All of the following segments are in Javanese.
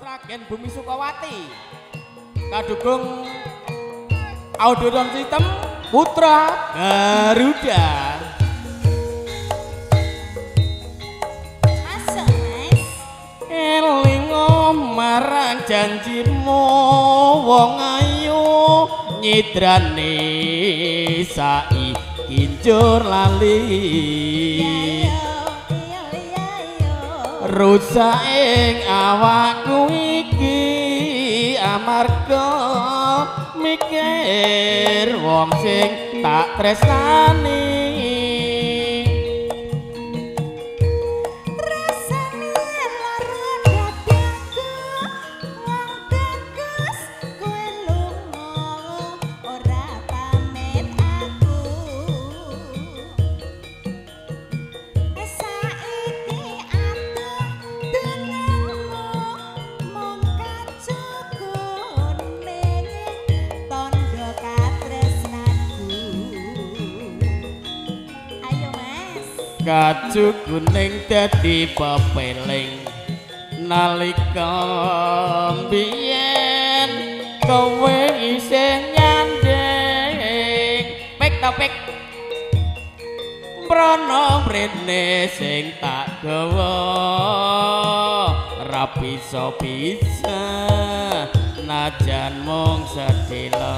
Sragen Bumi Sukawati kadukung Audiodon System Putra Garuda. Masuk Mas. Elingo marang janjimu wong ayu nyidrane saiki njur lali. Rusak ing awakku iki amarga mikir wong sing tak tresnani. Kaju kuning dadi pepeling nalika mbiyen kowe isih nyanding pek topik mrono mrene sing tak gawa ra bisa najan mung sedhela.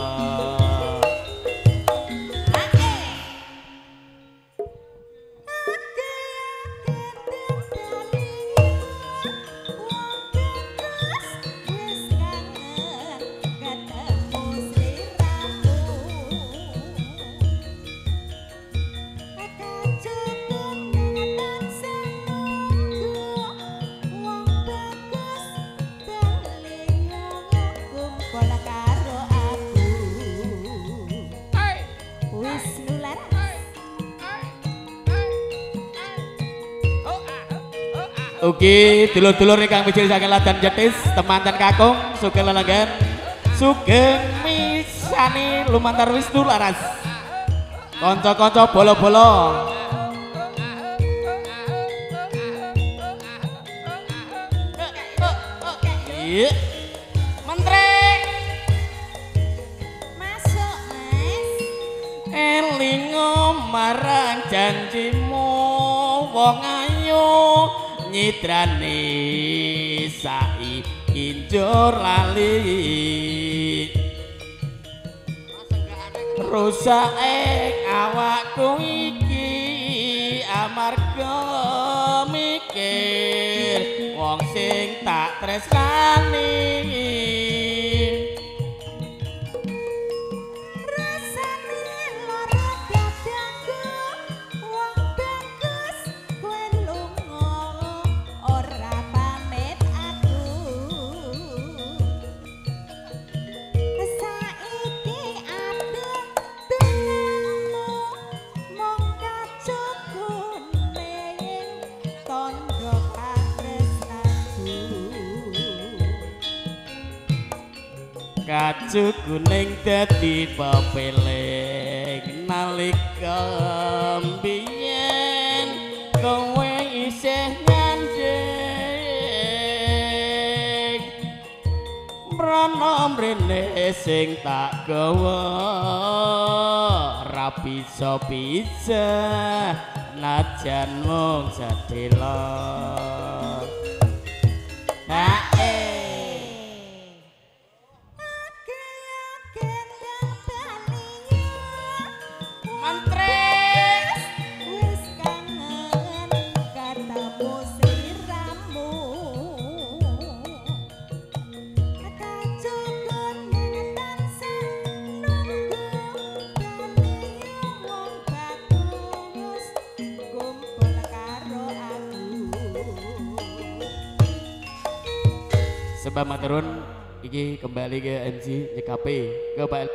Ugi dulur-dulur ingkang mijil saking Ladan Jetis temanten kakung sugeng lelenggan sugeng misani lumantar Wisnu Laras kanca-kanca bolo-bolo Menteri masuk Mas. Elingo marang janjimu wong ayu nyidrane saiki njur lali. Rusak ing awakku iki amarga mikir wong sing tak tresnani. Kaju kuning dadi pepeling nalika mbiyen kowe isih nyanding mrono mrene sing tak gawa ra bisa najan mung sedhela. Sebab maturun iki kembali ke MC nyekape ke Pak